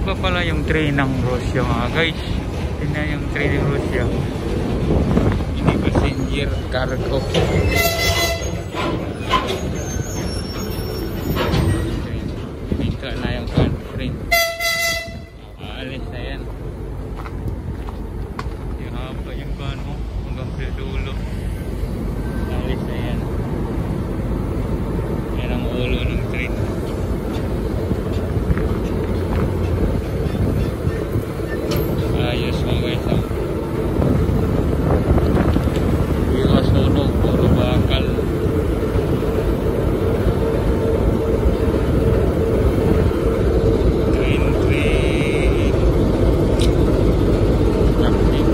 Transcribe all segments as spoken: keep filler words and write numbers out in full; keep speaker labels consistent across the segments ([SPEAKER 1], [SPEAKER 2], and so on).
[SPEAKER 1] pa pala yung train ng Russia mga guys. Tingnan yung train ng Russia. Ini passenger cargo. Dito na yung train. Aalis na yan. Yung haba yung kano hanggang sa dulo. Aalis na yan. Yan ang ulo ng train. Ayos mga guys. Iwas sunog, puro bakal. Train, train. Traffic.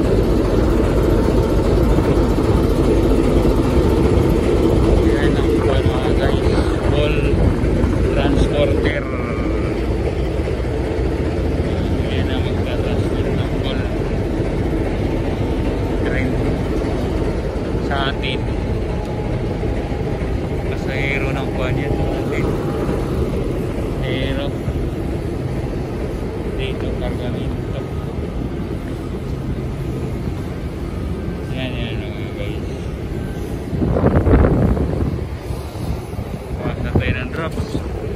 [SPEAKER 1] Yan ang mga guys. All transporter. Sa atin pasahero ng kuwan yan atin pero dito kargamento yan yan mga guys. Basta tayo ng drops.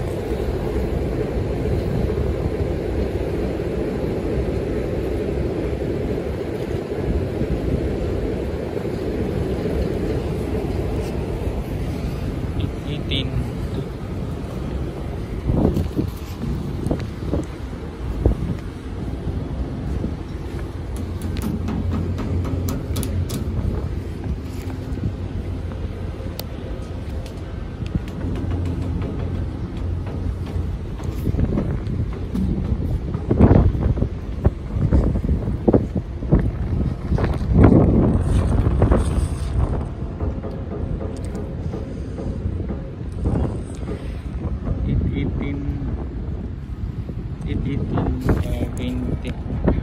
[SPEAKER 1] twenty.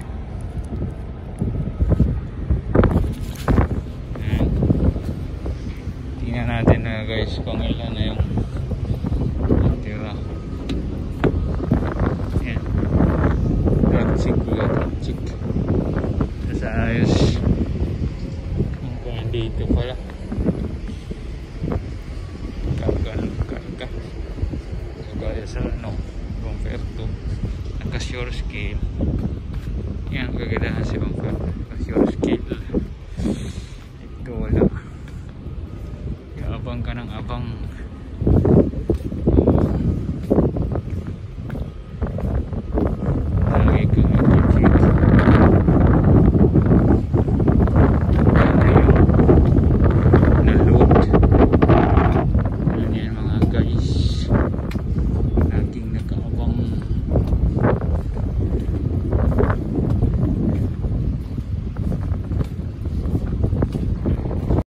[SPEAKER 1] Tingnan natin na guys kung ilan na yung tira. Yan. Gatsik, gatsik. Sa ayos. Kung dito pala. Karga, karga. Gaya sa ano, compare to naka-sure scale. Yan, kagandahan si Bangka. Naka-sure scale. Ito wala. Abang ka ng abang.